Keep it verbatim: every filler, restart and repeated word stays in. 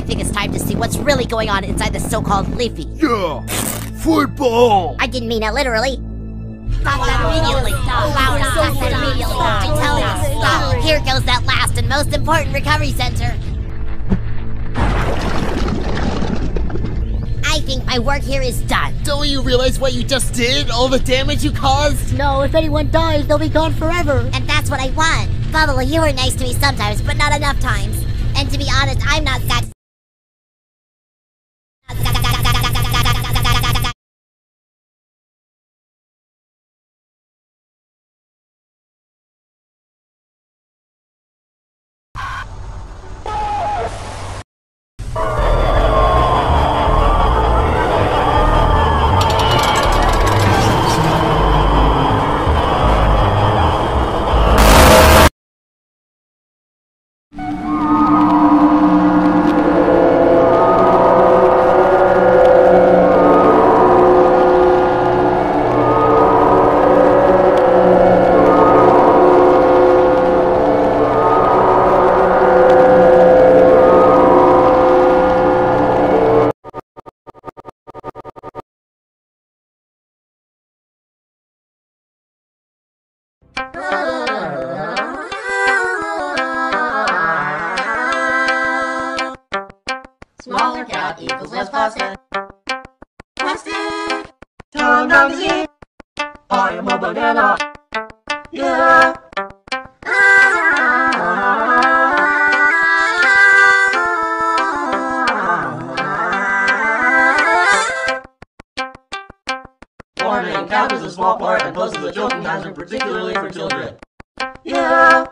I think it's time to see what's really going on inside the so-called Leafy. Yeah! Football! I didn't mean it literally. Stop that immediately! Stop! Stop that immediately! I'm telling you, stop! Here goes that last and most important recovery center. I think my work here is done. Don't you realize what you just did? All the damage you caused? No, if anyone dies, they'll be gone forever. And that's what I want. Bubble, you were nice to me sometimes, but not enough times. And to be honest, I'm not satisfied. Smaller cat equals less plastic. Plastic! Turn down the Z. I am a banana. Yeah! Farming cap is a small part and poses a joking hazard, particularly for children. Yeah!